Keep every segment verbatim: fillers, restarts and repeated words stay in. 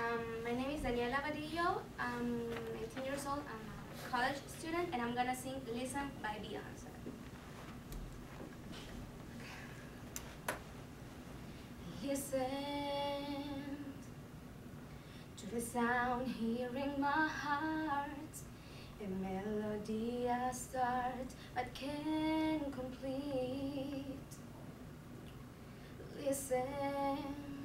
Um, my name is Daniela Badillo. I'm nineteen years old. I'm a college student, and I'm gonna sing "Listen" by Beyonce. Listen to the sound here in my heart, a melody I start but can't complete. Listen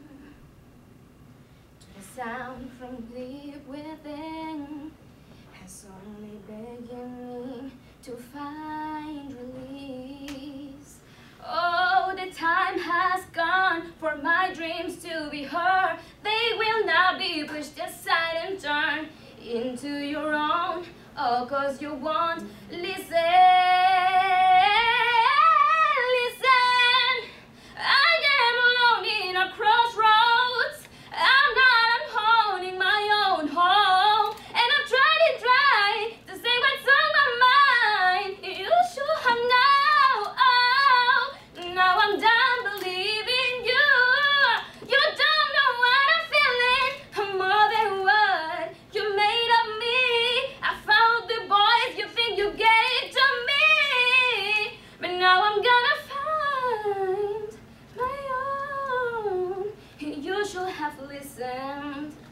to the sound from deep within, has only beginning to find release. Oh, the time has gone for my dreams to be heard. They will now be pushed aside and turned into your own. Oh, 'cause you won't listen. Listen, I am alone in a crossroads. I'm not holding my own home, and I've tried and tried to say what's on my mind. You should have known. Oh, now I'm done believing you. You don't know what I'm feeling more than what you made of me. I found the voice you think you gave to me, but now I'm gonna find my own. You should have listened.